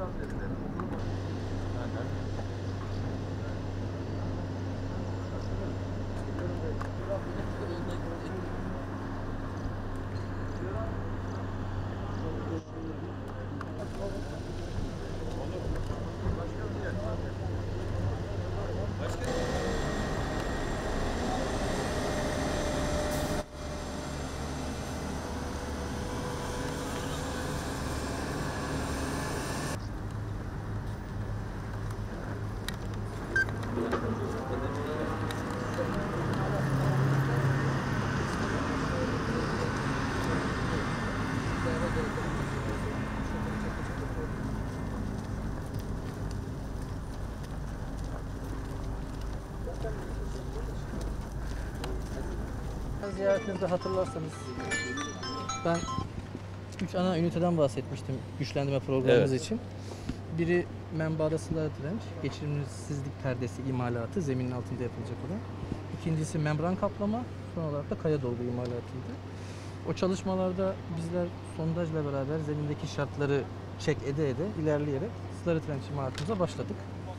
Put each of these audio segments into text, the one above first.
Ziyaretinizde hatırlarsanız ben 3 ana üniteden bahsetmiştim güçlendirme programımız için. Biri menbaada sıla direnç, geçirimsizlik perdesi imalatı, zeminin altında yapılacak olan. İkincisi membran kaplama, son olarak da kaya dolgu imalatıydı. O çalışmalarda bizler sondajla beraber zemindeki şartları check ede ilerleyerek sıla direnç imalatımıza başladık.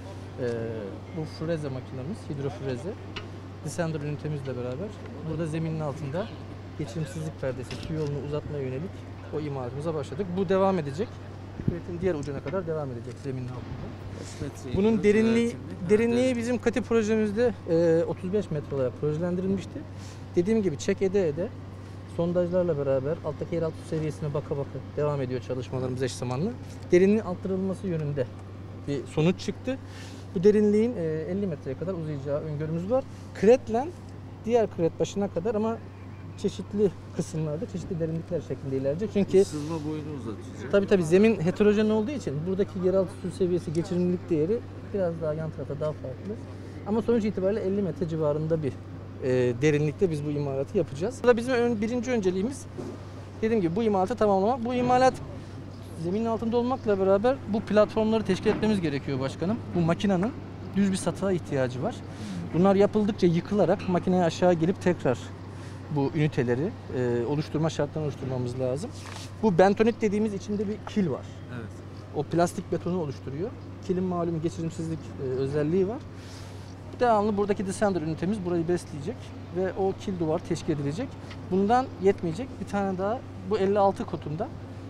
Bu freze makinamız, hidrofreze. Descender ünitemizle beraber burada zeminin altında geçirimsizlik perdesi, su yolunu uzatmaya yönelik o imalatımıza başladık. Bu devam edecek. Üretim diğer ucuna kadar devam edecek zeminin altında. Bunun derinliği bizim KATİ projemizde 35 metre olarak projelendirilmişti. Dediğim gibi check ede sondajlarla beraber alttaki yeraltı seviyesine baka devam ediyor çalışmalarımız eş zamanlı. Derinliğin arttırılması yönünde bir sonuç çıktı. Bu derinliğin 50 metreye kadar uzayacağı öngörümüz var. Kretle diğer kret başına kadar ama çeşitli kısımlarda çeşitli derinlikler şeklinde ilerleyecek. Çünkü sızma boyunu uzatacak. Tabii zemin heterojen olduğu için buradaki yeraltı su seviyesi geçirimlilik değeri biraz daha yan tarafta daha farklı. Ama sonuç itibariyle 50 metre civarında bir derinlikte biz bu imalatı yapacağız. Burada bizim birinci önceliğimiz dediğim gibi bu imalatı tamamlamak. Bu imalat zeminin altında olmakla beraber bu platformları teşkil etmemiz gerekiyor başkanım. Bu makinenin düz bir satığa ihtiyacı var. Bunlar yapıldıkça yıkılarak makineye aşağı gelip tekrar bu üniteleri oluşturma şartlarını oluşturmamız lazım. Bu bentonit dediğimiz içinde bir kil var. Evet. O plastik betonu oluşturuyor. Kilin malum geçirimsizlik özelliği var. Devamlı buradaki descender ünitemiz burayı besleyecek ve o kil duvar teşkil edilecek. Bundan yetmeyecek. Bir tane daha bu 56 kotunda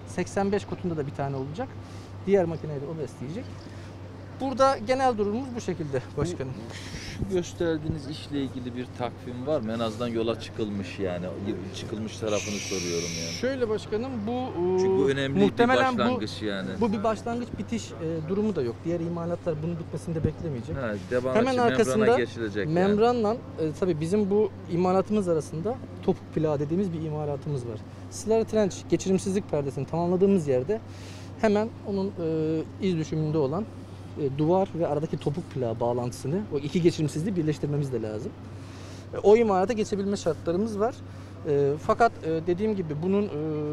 85 kotunda da bir tane olacak. Diğer makineyi de o besleyecek. Burada genel durumumuz bu şekilde başkanım. Şu gösterdiğiniz işle ilgili bir takvim var mı? En azından yola çıkılmış yani. Çıkılmış tarafını soruyorum yani. Şöyle başkanım bu çünkü bu önemli muhtemelen bir başlangıç yani. Bu bir başlangıç bitiş durumu da yok. Diğer imalatlar bunun bitmesini de beklemeyecek. Hemen arkasında membranla tabii bizim bu imalatımız arasında topuk plağı dediğimiz bir imalatımız var. Sıla direnç geçirimsizlik perdesini tamamladığımız yerde hemen onun iz düşümünde olan duvar ve aradaki topuk plağı bağlantısını, o iki geçirimsizliği birleştirmemiz de lazım. O imalata geçebilme şartlarımız var. Fakat dediğim gibi bunun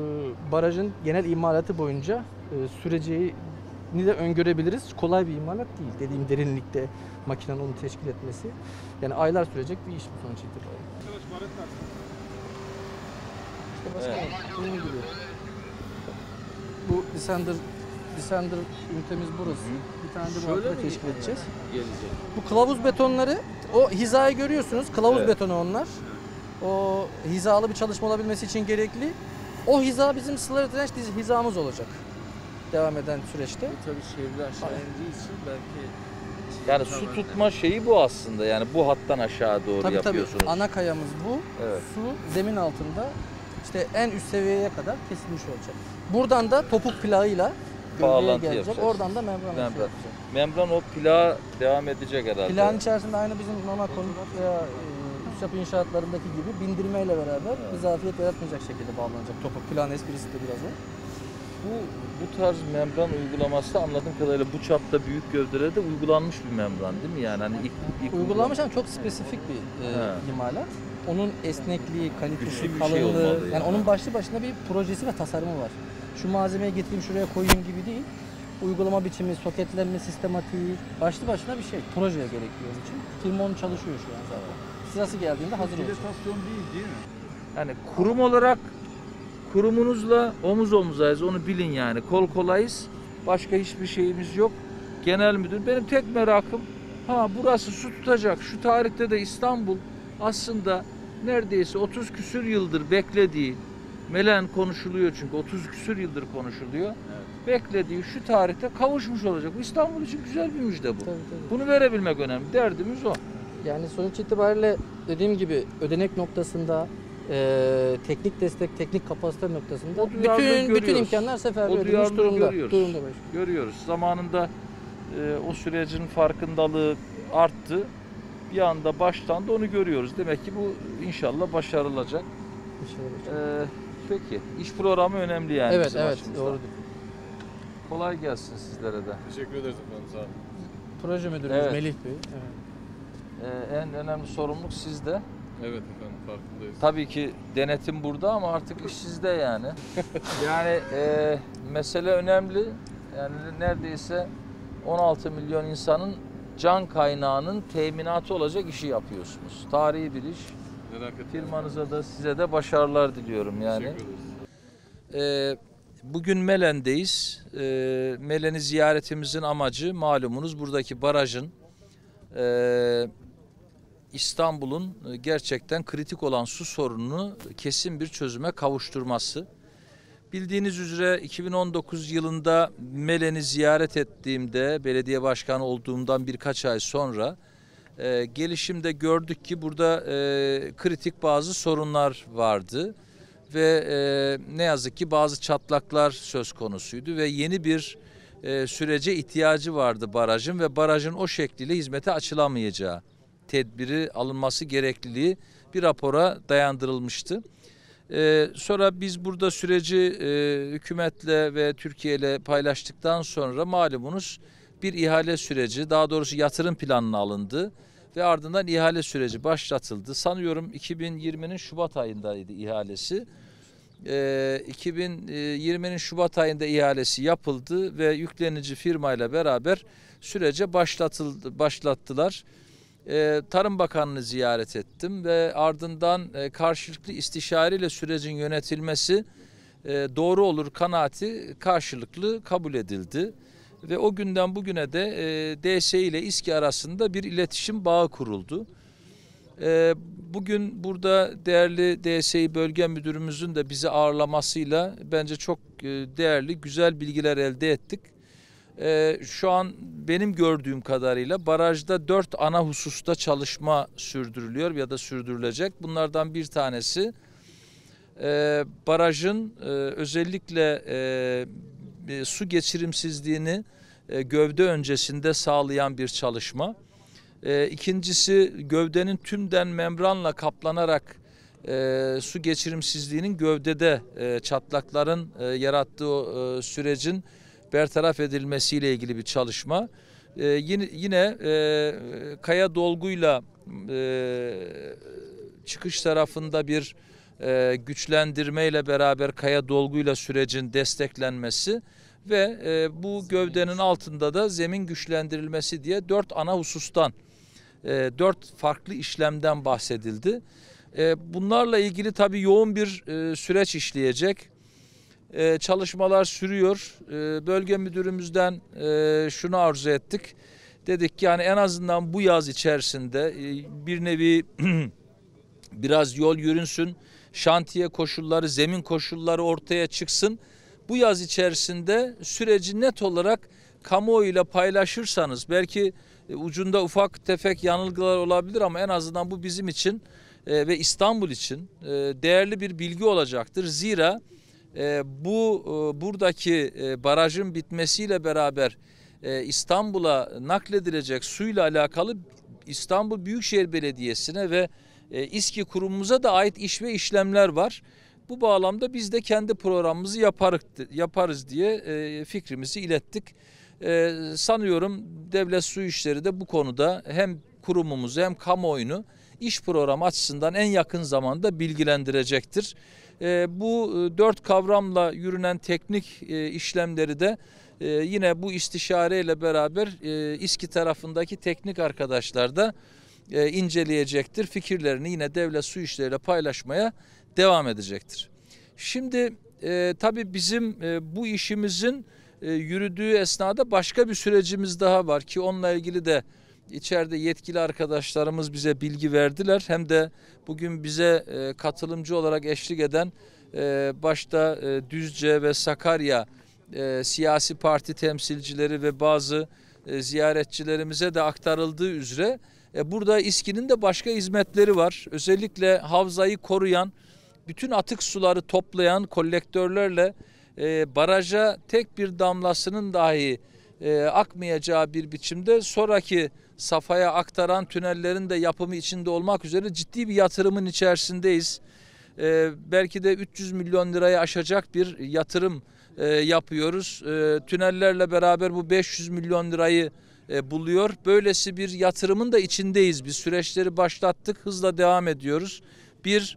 barajın genel imalatı boyunca süreceğini de öngörebiliriz. Kolay bir imalat değil. Dediğim derinlikte makinenin onu teşkil etmesi. Yani aylar sürecek bir iş bu sonuç itibariyle. İşte başkanım, bunun gibi. Bu descender ünitemiz burası. Bir tane de bu arkada teşkil edeceğiz. Gelecek. Bu kılavuz betonları, o hizayı görüyorsunuz. Kılavuz betonu onlar. O hizalı bir çalışma olabilmesi için gerekli. O hiza bizim sıla direnç hizamız olacak. Devam eden süreçte. Tabii şehirde aşağı indiği için belki yani su tutma şeyi bu aslında. Yani bu hattan aşağı doğru yapıyorsunuz. Tabii ana kayamız bu. Evet. Su zemin altında işte en üst seviyeye kadar kesilmiş olacak. Buradan da topuk plağıyla bağlantı gelecek. yapacağız. Oradan da membran yapacak. Membran o plağa devam edecek herhalde. Plağın içerisinde aynı bizim normal konut veya üst yapı inşaatlarındaki gibi bindirmeyle beraber bir zafiyet yaratmayacak şekilde bağlanacak. Topuk plağın esprisi de biraz o. Bu tarz membran uygulaması anladığım kadarıyla bu çapta büyük gövdelerde uygulanmış bir membran değil mi? Yani hani ilk uygulanmış ama çok spesifik bir imalat. Onun esnekliği, kalitesi, şey kalınlığı, yani onun başlı başına bir projesi ve tasarımı var. Şu malzemeyi getireyim şuraya koyayım gibi değil. Uygulama biçimi, soketlenme sistematiği başlı başına bir şey. Projeye gerekiyor için. Firma çalışıyor şu an zaten. Sırası geldiğinde hazır olacak. Dilatasyon değil mi? Yani kurum olarak kurumunuzla omuz omuzayız onu bilin yani. Kol kolayız. Başka hiçbir şeyimiz yok. Genel müdür. Benim tek merakım, burası su tutacak. Şu tarihte de İstanbul aslında neredeyse 30 küsür yıldır beklediği, Melen konuşuluyor çünkü 30 küsür yıldır konuşuluyor. Evet. Beklediği şu tarihte kavuşmuş olacak. İstanbul için güzel bir müjde bu. Tabii. Bunu verebilmek önemli. Derdimiz o. Yani sonuç itibariyle dediğim gibi ödenek noktasında, teknik destek, teknik kapasite noktasında bütün imkanlar seferber edilmiş durumda. Görüyoruz. Zamanında o sürecin farkındalığı arttı. Bir anda başlandı, onu görüyoruz. Demek ki bu inşallah başarılacak. Peki, iş programı önemli yani. Evet, doğrudur. Kolay gelsin sizlere de. Teşekkür ederiz efendim, sağ olun. Proje müdürümüz Melih Bey. En önemli sorumluluk sizde. Evet efendim, farkındayız. Tabii ki denetim burada ama artık iş sizde yani. Yani mesele önemli. Yani neredeyse 16 milyon insanın can kaynağının teminatı olacak işi yapıyorsunuz. Tarihi bir iş. Merak etmeyin. Firmanıza da size de başarılar diliyorum yani. Teşekkür ederiz. Bugün Melen'deyiz. Melen'i ziyaretimizin amacı malumunuz buradaki barajın İstanbul'un gerçekten kritik olan su sorununu kesin bir çözüme kavuşturması. Bildiğiniz üzere 2019 yılında Melen'i ziyaret ettiğimde, belediye başkanı olduğumdan birkaç ay sonra gelişimde gördük ki burada kritik bazı sorunlar vardı. Ve ne yazık ki bazı çatlaklar söz konusuydu ve yeni bir sürece ihtiyacı vardı barajın ve barajın o şekliyle hizmete açılamayacağı tedbiri alınması gerekliliği bir rapora dayandırılmıştı. Sonra biz burada süreci hükümetle ve Türkiye ile paylaştıktan sonra malumunuz bir ihale süreci, daha doğrusu yatırım planına alındı ve ardından ihale süreci başlatıldı. Sanıyorum 2020'nin Şubat ayındaydı ihalesi. 2020'nin Şubat ayında ihalesi yapıldı ve yüklenici firmayla beraber sürece başlattılar. Tarım Bakanı'nı ziyaret ettim ve ardından karşılıklı istişareyle sürecin yönetilmesi doğru olur kanaati karşılıklı kabul edildi. Ve o günden bugüne de DSİ ile İSKİ arasında bir iletişim bağı kuruldu. Bugün burada değerli DSİ Bölge Müdürümüzün de bizi ağırlamasıyla bence çok değerli, güzel bilgiler elde ettik. Şu an benim gördüğüm kadarıyla barajda 4 ana hususta çalışma sürdürülüyor ya da sürdürülecek. Bunlardan bir tanesi barajın özellikle su geçirimsizliğini gövde öncesinde sağlayan bir çalışma. İkincisi gövdenin tümden membranla kaplanarak su geçirimsizliğinin gövdede çatlakların yarattığı sürecin bertaraf edilmesiyle ilgili bir çalışma. Yine kaya dolguyla çıkış tarafında bir güçlendirmeyle beraber kaya dolguyla sürecin desteklenmesi ve bu gövdenin altında da zemin güçlendirilmesi diye 4 ana husustan 4 farklı işlemden bahsedildi. Bunlarla ilgili tabii yoğun bir süreç işleyecek. Çalışmalar sürüyor. Bölge müdürümüzden şunu arzu ettik. Dedik ki yani en azından bu yaz içerisinde bir nevi biraz yol yürünsün. Şantiye koşulları, zemin koşulları ortaya çıksın. Bu yaz içerisinde süreci net olarak kamuoyuyla paylaşırsanız belki ucunda ufak tefek yanılgılar olabilir ama en azından bu bizim için ve İstanbul için değerli bir bilgi olacaktır. Zira buradaki barajın bitmesiyle beraber İstanbul'a nakledilecek suyla alakalı İstanbul Büyükşehir Belediyesi'ne ve İSKİ kurumumuza da ait iş ve işlemler var. Bu bağlamda biz de kendi programımızı yaparız diye fikrimizi ilettik. Sanıyorum Devlet Su İşleri de bu konuda hem kurumumuzu hem kamuoyunu iş programı açısından en yakın zamanda bilgilendirecektir. Bu 4 kavramla yürünen teknik işlemleri de yine bu istişareyle beraber İSKİ tarafındaki teknik arkadaşlar da inceleyecektir. Fikirlerini yine Devlet Su İşleri ile paylaşmaya devam edecektir. Şimdi tabii bizim bu işimizin yürüdüğü esnada başka bir sürecimiz daha var ki onunla ilgili de içeride yetkili arkadaşlarımız bize bilgi verdiler. Hem de bugün bize katılımcı olarak eşlik eden başta Düzce ve Sakarya siyasi parti temsilcileri ve bazı ziyaretçilerimize de aktarıldığı üzere burada İSKİ'nin de başka hizmetleri var. Özellikle havzayı koruyan, bütün atık suları toplayan kolektörlerle baraja tek bir damlasının dahi akmayacağı bir biçimde sonraki safhaya aktaran tünellerin de yapımı içinde olmak üzere ciddi bir yatırımın içerisindeyiz. Belki de 300 milyon lirayı aşacak bir yatırım yapıyoruz. Tünellerle beraber bu 500 milyon lirayı buluyor. Böylesi bir yatırımın da içindeyiz. Biz süreçleri başlattık, hızla devam ediyoruz. Bir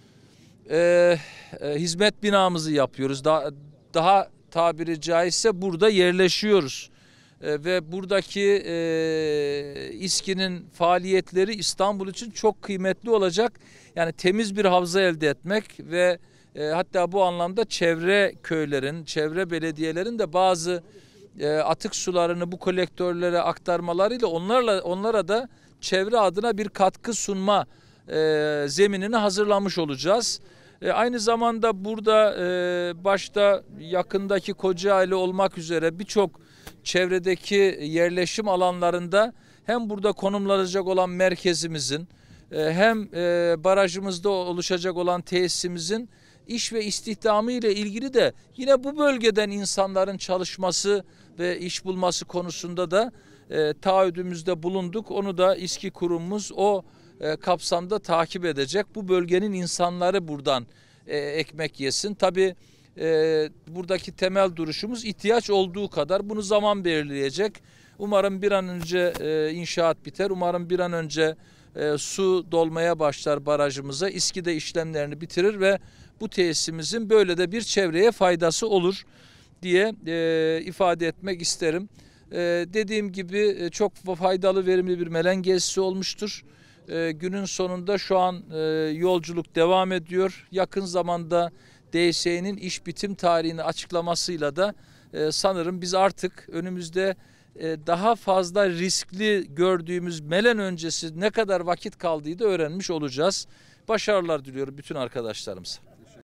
hizmet binamızı yapıyoruz. Daha tabiri caizse burada yerleşiyoruz. Ve buradaki İSKİ'nin faaliyetleri İstanbul için çok kıymetli olacak. Yani temiz bir havza elde etmek ve hatta bu anlamda çevre köylerin, çevre belediyelerin de bazı atık sularını bu kolektörlere aktarmalarıyla onlara da çevre adına bir katkı sunma zeminini hazırlamış olacağız. Aynı zamanda burada başta yakındaki Kocaeli olmak üzere birçok çevredeki yerleşim alanlarında hem burada konumlanacak olan merkezimizin hem barajımızda oluşacak olan tesisimizin iş ve istihdamı ile ilgili de yine bu bölgeden insanların çalışması ve iş bulması konusunda da taahhüdümüzde bulunduk. Onu da İSKİ kurumumuz o kapsamda takip edecek. Bu bölgenin insanları buradan ekmek yesin. Tabii buradaki temel duruşumuz ihtiyaç olduğu kadar bunu zaman belirleyecek. Umarım bir an önce inşaat biter. Umarım bir an önce su dolmaya başlar barajımıza. İSKİ de işlemlerini bitirir ve bu tesisimizin böyle de bir çevreye faydası olur diye ifade etmek isterim. Dediğim gibi çok faydalı, verimli bir melen gezisi olmuştur. Günün sonunda şu an yolculuk devam ediyor. Yakın zamanda DSE'nin iş bitim tarihini açıklamasıyla da sanırım biz artık önümüzde daha fazla riskli gördüğümüz melen öncesi ne kadar vakit kaldığını da öğrenmiş olacağız. Başarılar diliyorum bütün arkadaşlarımıza.